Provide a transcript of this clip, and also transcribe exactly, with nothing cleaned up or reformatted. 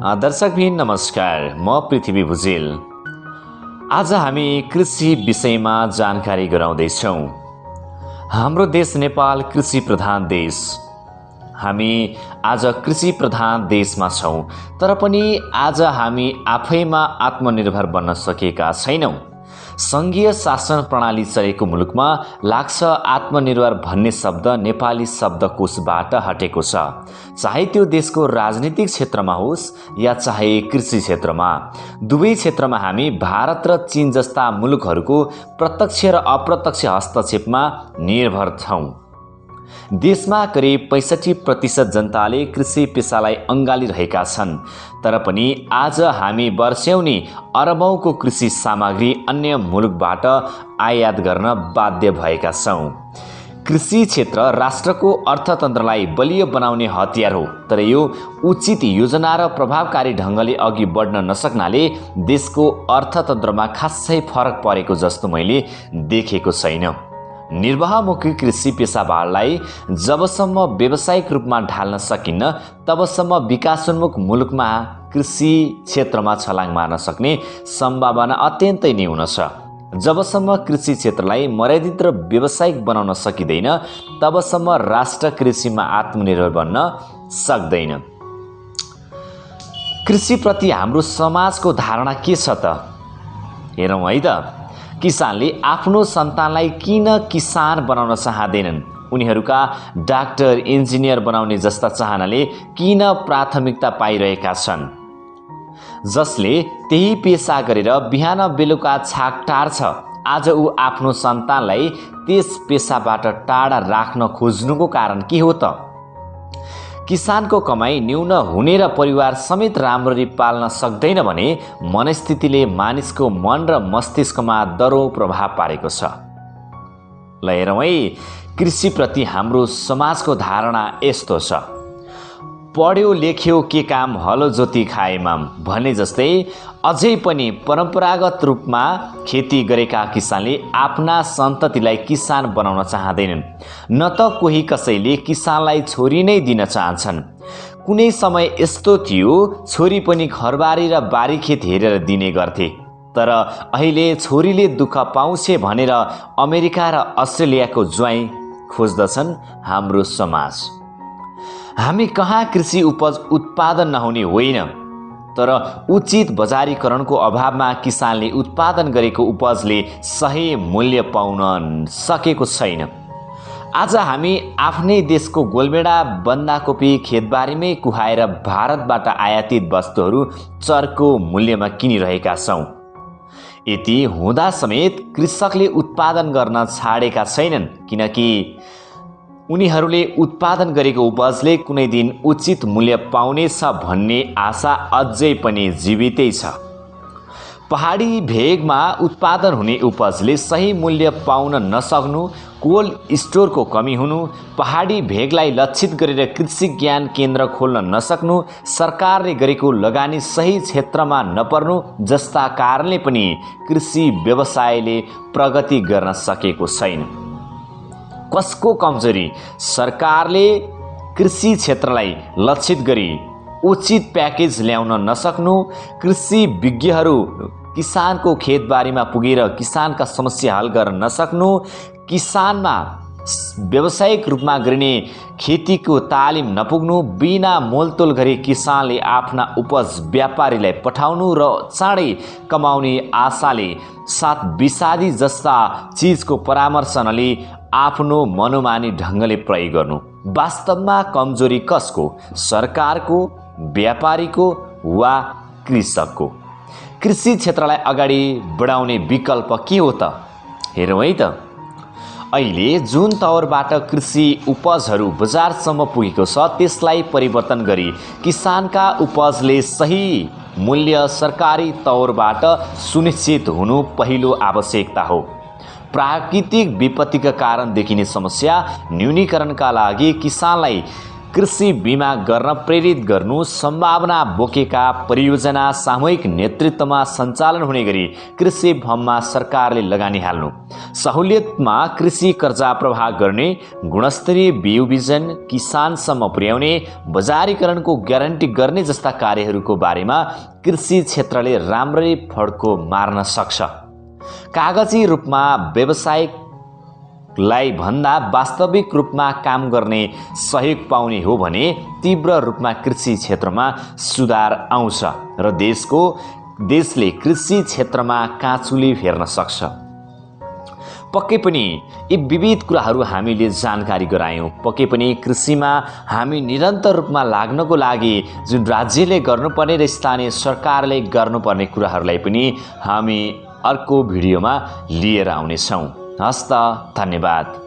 दर्शकबिन नमस्कार, म पृथ्वी भुजेल। आज हामी कृषि विषयमा जानकारी गराउँदैछौँ। हाम्रो देश नेपाल कृषि प्रधान देश। हामी आज कृषि प्रधान देशमा छौँ, तर पनि आज हामी आफैमा आत्मनिर्भर बन्न सकेका छैनौँ। सङ्घीय शासन प्रणाली चलेको मुलुकमा लाग्छ आत्मनिर्भर भन्ने शब्द नेपाली शब्दकोशबाट हटेको छ। चाहे त्यो देशको राजनीतिक क्षेत्रमा होस् या चाहे कृषि क्षेत्रमा, दुवै क्षेत्रमा हामी भारत र चीन जस्ता मुलुकहरूको प्रत्यक्ष र अप्रत्यक्ष हस्तक्षेपमा निर्भर छौँ। देशमा करिब पैँसठी प्रतिशत जनताले कृषि पेसालाई अँगालिरहेका छन्, तर पनि आज हामी वर्ष्याउनी अरबौंको कृषि सामग्री अन्य मुलुकबाट आयात गर्न बाध्य भएका छौँ। कृषि क्षेत्र राष्ट्रको अर्थतन्त्रलाई बलियो बनाउने हतियार हो, तर यो उचित योजना र प्रभावकारी ढङ्गले अघि बढ्न नसक्नाले देशको अर्थतन्त्रमा खासै फरक परेको जस्तो मैले देखेको छैन। निर्वाहमुखी कृषि पेसाबारलाई जबसम्म व्यावसायिक रूपमा ढाल्न सकिन्न, तबसम्म विकासोन्मुख मुलुकमा कृषि क्षेत्रमा छलाङ मार्न सक्ने सम्भावना अत्यन्तै न्यून छ। जबसम्म कृषि क्षेत्रलाई मर्यादित र व्यावसायिक बनाउन सकिँदैन, तबसम्म राष्ट्र कृषिमा आत्मनिर्भर बन्न सक्दैन। कृषिप्रति हाम्रो समाजको धारणा के छ त? हेरौँ है त। किसानले आफ्नो सन्तानलाई किन किसान बनाउन चाहँदैनन्? उनीहरूका डाक्टर, इन्जिनियर बनाउने जस्ता चाहनाले किन प्राथमिकता पाइरहेका छन्? जसले त्यही पेसा गरेर बिहान बेलुका छाक टार्छ, आज ऊ आफ्नो सन्तानलाई त्यस पेसाबाट टाढा राख्न खोज्नुको कारण के हो त? किसानको कमाई न्यून हुने र परिवार समेत राम्ररी पाल्न सक्दैन भने मनस्थितिले मानिसको मन र मस्तिष्कमा दह्रो प्रभाव पारेको छ। ल हेरौँ है, कृषिप्रति हाम्रो समाजको धारणा यस्तो छ। पढ्यो लेख्यो के काम, हलो जोती खाए माम भने जस्तै अझै पनि परम्परागत रूपमा खेती गरेका किसानले आफ्ना सन्ततिलाई किसान बनाउन चाहँदैनन्। न त कोही कसैले किसानलाई छोरी नै दिन चाहन्छन्। कुनै समय यस्तो थियो छोरी पनि घरबारी र बारीखेत हेरेर दिने गर्थे, तर अहिले छोरीले दुःख पाउँछे भनेर अमेरिका र अस्ट्रेलियाको ज्वाइँ खोज्दछन् हाम्रो समाज। हामी कहाँ कृषि उपज उत्पादन नहुने होइन, तर उचित बजारीकरणको अभावमा किसानले उत्पादन गरेको उपजले सही मूल्य पाउन सकेको छैन। आज हामी आफ्नै देशको गोलमेडा बन्दाकोपी खेतबारीमै कुहाएर भारतबाट आयातित वस्तुहरू चर्को मूल्यमा किनिरहेका छौँ। यति हुँदा समेत कृषकले उत्पादन गर्न छाडेका छैनन्, किनकि उनीहरूले उत्पादन गरेको उपजले कुनै दिन उचित मूल्य पाउनेछ भन्ने आशा अझै पनि जीवितै छ। पहाडी भेगमा उत्पादन हुने उपजले सही मूल्य पाउन नसक्नु, कोल्ड स्टोरको कमी हुनु, पहाडी भेगलाई लक्षित गरेर कृषि ज्ञान केन्द्र खोल्न नसक्नु, सरकारले गरेको लगानी सही क्षेत्रमा नपर्नु जस्ता कारणले पनि कृषि व्यवसायले प्रगति गर्न सकेको छैन। कसको कमजोरी? सरकारले कृषि क्षेत्रलाई लक्षित गरी उचित प्याकेज ल्याउन नसक्नु, कृषि विज्ञहरू किसानको खेतबारीमा पुगेर किसानका समस्या हल गर्न नसक्नु, किसानमा व्यावसायिक रूपमा गरिने खेतीको तालिम नपुग्नु, बिना मोलतोल गरी किसानले आफ्ना उपज व्यापारीलाई पठाउनु र चाँडै कमाउने आशाले साथ विषादी जस्ता चिजको परामर्श नलिई आफ्नो मनोमानी ढङ्गले प्रयोग गर्नु। वास्तवमा कमजोरी कसको? सरकारको, व्यापारीको वा कृषकको? कृषि क्षेत्रलाई अगाडि बढाउने विकल्प के हो त? हेरौँ है त। अहिले जुन तौरबाट कृषि उपजहरू बजारसम्म पुगेको छ, त्यसलाई परिवर्तन गरी किसानका उपजले सही मूल्य सरकारी तौरबाट सुनिश्चित हुनु पहिलो आवश्यकता हो। प्राकृतिक विपत्तिका कारण देखिने समस्या न्यूनीकरणका लागि किसानलाई कृषि बीमा गर्न प्रेरित गर्नु, सम्भावना बोकेका परियोजना सामूहिक नेतृत्वमा सञ्चालन हुने गरी कृषि भूमिमा सरकारले लगानी हाल्नु, सहुलियतमा कृषि कर्जा प्रवाह गर्ने, गुणस्तरीय बिउ बिजन किसानसम्म पुर्याउने, बजारीकरणको ग्यारेन्टी गर्ने जस्ता कार्यहरूको बारेमा कृषि क्षेत्रले राम्ररी फड्को मार्न सक्छ। कागजी रूपमा व्यवसायिकलाई भन्दा वास्तविक रूपमा काम गर्ने सहयोग पाउने हो भने तीव्र रूपमा कृषि क्षेत्रमा सुधार आउँछ र देशको देशले कृषि क्षेत्रमा काँचुली फेर्न सक्छ। पक्कै पनि यी विविध कुराहरू हामीले जानकारी गरायौँ। पक्कै पनि कृषिमा हामी निरन्तर रूपमा लाग्नको लागि जुन राज्यले गर्नुपर्ने र स्थानीय सरकारले गर्नुपर्ने कुराहरूलाई पनि हामी अर्को भिडियोमा लिएर आउनेछौँ। हस्त, धन्यवाद।